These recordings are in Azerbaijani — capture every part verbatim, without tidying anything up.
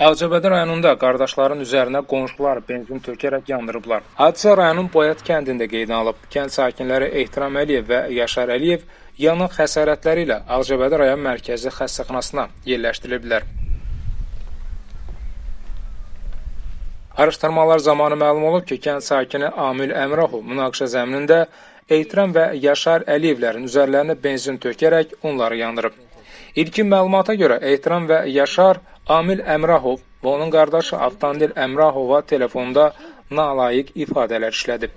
Ağcabədi rayonunda qardaşların üzərinə qonşular benzin tökərək yandırıblar. Hadisə rayonun Boyat kəndində qeydə alıb. Kənd sakinləri Ehtiram Əliyev və Yaşar Əliyev yanıq xəsarətləri ilə Ağcabədi rayon mərkəzi xəstəxanasına yerləşdiriliblər. Araşdırmalar zamanı məlum olub ki, kənd sakini Amil Əmrahov münaqişə zəminində Ehtiram və Yaşar Əliyevlərin üzərlərinə benzin tökərək onları yandırıb. İlkin məlumata görə Ehtiram və Yaşar Amil Əmrahov və onun qardaşı Avtandil Əmrahova telefonda nalayiq ifadələr işlədib.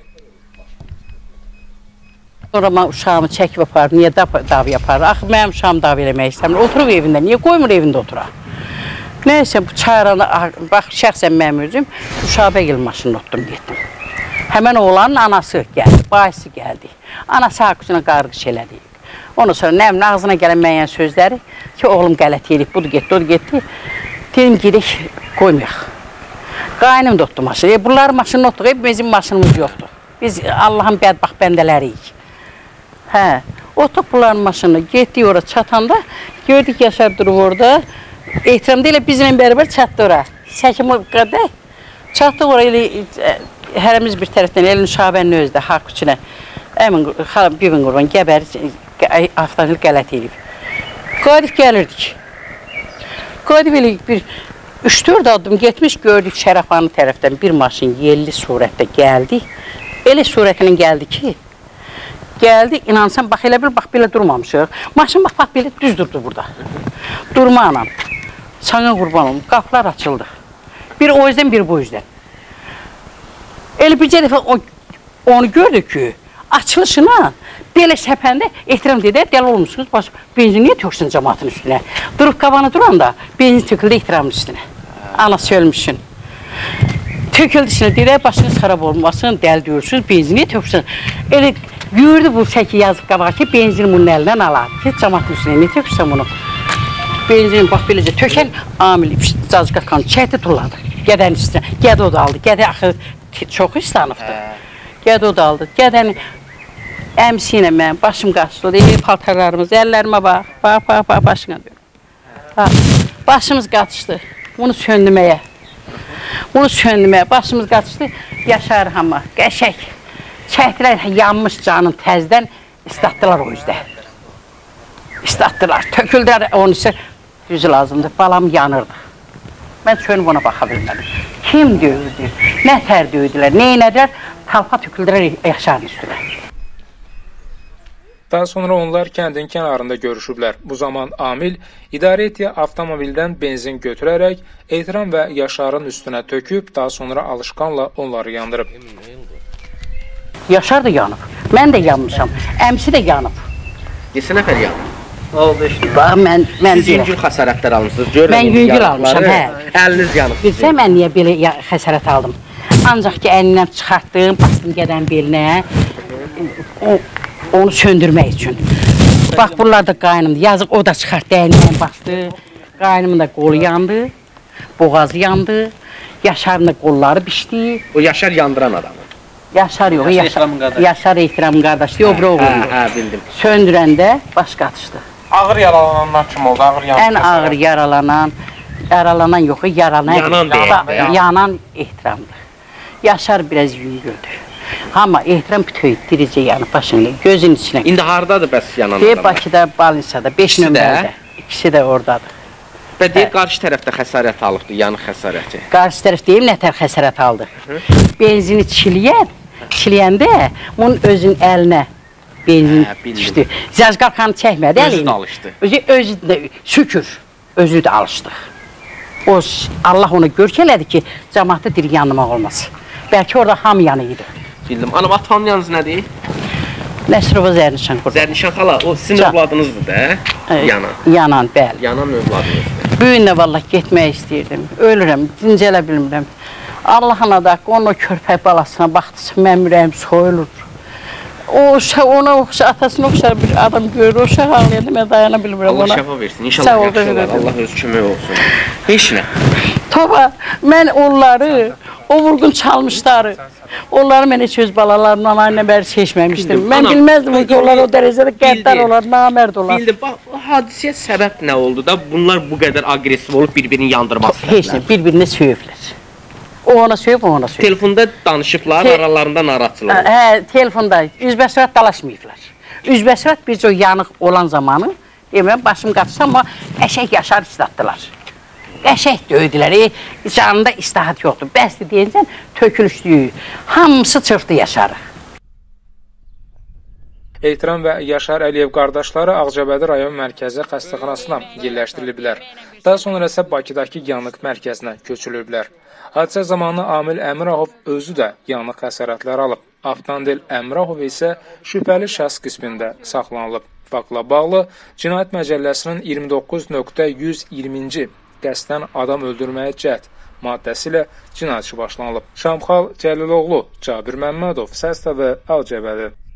Sonra mən uşağımı çəkib aparır, niyə dav yapar? Axı, mənim uşağımı dav eləmək istəmir. Oturub evində, niyə qoymur evində oturaq? Nəysə, bu çayırana, bax, şəxsən mənim özüm Uşabəyil maşını otdum, getdim. Həmən oğlanın anası gəldi, bayisi gəldi. Anası haqqısına qarqış elədi. Ondan sonra nəmin ağzına gələn müəyyən sözləri ki, oğlum qələt yedik, budur getdi, odur getdi. Dedim, gedək, qoymayaq. Qaynım da otdu maşını. E, bunların maşını otduq, hep bizim maşınımız yoxdur. Biz Allahın bədbax bəndələriyik. Hə, otduq bunların maşını, getdik ora çatanda, gördük Yaşar durub orada. Ehtiram deyil, bizimlə bərabər çatdı ora. Səkim o qədər. Çatdıq ora, hərəmiz bir tərəfdən, elin Şabənin özdə, haqq üçünə. Əmin, bibin qurban, gəbər, avtomobil qələt edib. Qadif gəlirdik. Qadif elə bir üç dörd addım getmiş, gördük Şərəfanı tərəfdən bir maşın yelli surətdə gəldi. Elə surətlə gəldi ki, gəldi, inansan, bax elə bir, bax belə durmamışıq. Maşın bax, bax belə düz durdu burada. Durma anam, sana qurban olum, qapılar açıldı. Bir o yüzden, bir bu yüzden. Elə bircə dəfə onu gördük ki, açılışına belə səpəndə Ehtiram dedi, dəli olmuşsunuz, baş, benzin niyə töksün cəmatın üstünə? Durub qabanı duranda benzin töküldü Ehtiramın üstünə. Anası ölmüşsün. Töküldü üstünə, dedi, başınız xarab olmasın, dəli diyorsunuz, benzin niyə töksün? Elə gördü bu səki yazıb qabağa ki, benzin bunun əlindən alar. Ki, cəmatın üstünə, niyə töksən bunu? Benzin, bax, beləcə tökən, Amil, cacıqat kanı çəkdi, turladı. Gədənin üstünə, gədə o da aldı, gədə axı çox istanıbdı. Gədə o da aldı, gədəni əmsi ilə mən, başım qaçdı, deyir, paltarlarımız, əllərimə bax, bax, bax, bax, başına deyir. Başımız qaçdı, bunu söndürməyə, bunu söndürməyə, başımız qaçdı, Yaşar hamı, qəşək, çəkdilər, yanmış canın təzdən, istatdılar o yüzdə. İstatdılar, töküldülər, onun isə yüzü lazımdır, balam yanırdı. Mən sönüb ona baxa bilmədim. Kim döyüldü, nə tər döyüdülər, neynədilər, talpa töküldülər Yaşarın üstünə. Daha sonra onlar kəndin kənarında görüşüblər. Bu zaman Amil idarə etdiyi avtomobildən benzin götürərək Ehtiram və Yaşarın üstünə töküb, daha sonra alışqanla onları yandırıb. Yaşar da yanıb, mən də yanmışam, əmsi də yanıb. Neçə nəfər yanıb? Oldu işte. Bax, mən, mən Siz yüngül xəsarətlər almışsınız. Mən yüngül almışam, hə. Əliniz yanıb. Bilsə, mən niyə belə xəsarət aldım? Ancaq ki, əlindən çıxartdım, bastım gədən belinə, onu söndürmək üçün. Bax, bunlar da qaynımdır, yazıq o da çıxartdı, əlindən bastı, qaynımın da qolu yandı, boğazı yandı, Yaşarın da qolları pişdi. O Yaşar yandıran adamı. Yaşar yox, Yaşar Ehtiramın qardaşı, yox, bura oğlum. Hə, bildim. Söndürəndə baş qatışdı. Ağır yaralananlar kim oldu? Ağır Ən ağır yaralanan, yaralanan yox, yaralan, yanan, yanan, yanan Ehtiramdır. Yaşar biraz yüngüldür. Amma Ehtiram bütöy, diricə yanıb başını, gözün içinə. İndi haradadır bəs yanan adamlar? Bakıda, Balinsada, beş nömrədə. İkisi də oradadır. Və deyir, qarşı tərəfdə xəsarət alıbdır, yanıq xəsarəti. Qarşı tərəf deyim, nətər xəsarət aldı. Benzini çiliyən, çiliyəndə bunun özün əlinə benzin düşdü. Zəzqalxanı çəkmədi əlini. Özü də alışdı. Özü, özü də, şükür, özü də alışdıq. O, Allah onu görk elədi ki, cəmatı diri yanmaq olmaz. Bəlkə orada ham yanı idi. Bildim. Anam, atanın yanınız nədir? Nəsrova Zərnişan qurdu. Zərnişan xala, o sizin övladınızdır da, yanan. Yanan, bəli. Yanan övladınızdır. Bu gün də vallah getmək istəyirdim. Ölürəm, dincələ bilmirəm. Allahın adı haqqı, onun o körpək balasına baxdısa, mənim ürəyim soyulur. O uşaq, ona oxşar, atasına oxşar bir adam görür, o uşaq ağlayanda mən dayana bilmirəm ona. Allah şəfa versin, inşallah yaxşı olar, Allah öz kömək olsun. Heç nə. Toba, mən onları, o vurgun çalmışları, Onları mən heç öz balalarımla aynı bəri seçməmişdim. Bildim, Mən anam, bilməzdim ki, bildim, onlar o dərəcədə qəddar bildim. olar, namərd olar. Bildim, bax, o hadisəyə səbəb nə oldu da bunlar bu qədər aqressiv olub bir-birini yandırmaq Heç nə, istədilər? bir-birini söyüblər. O ona söyüb, o ona söyüb. Telefonda danışıblar, Te- aralarında narahatçılar. Hə, telefonda üzbəsrət dalaşmayıblar. Üzbəsrət bir o yanıq olan zamanı, deməyəm, başım qaçsa, amma əşək yaşar istatdılar. Qəşək döydülər, e, canında istahat yoxdur. Bəsdir deyincən tökülüşdüyü, hamısı çırpdı Yaşarı. Ehtiram və Yaşar Əliyev qardaşları Ağcabədi rayon mərkəzi xəstəxanasına yerləşdiriliblər. Daha sonra isə Bakıdakı yanıq mərkəzinə köçülüblər. Hadisə zamanı Amil Əmirahov özü də yanıq xəsarətləri alıb. Avtandil Əmirahov isə şübhəli şəxs qismində saxlanılıb. Faktla bağlı Cinayət Məcəlləsinin iyirmi doqquz nöqtə yüz iyirminci qəsdən adam öldürməyə cəhd maddəsi ilə cinayət işi başlanılıb. Şamxal Cəliloğlu, Cabir Məmmədov, Səs T V, Ağcabədi.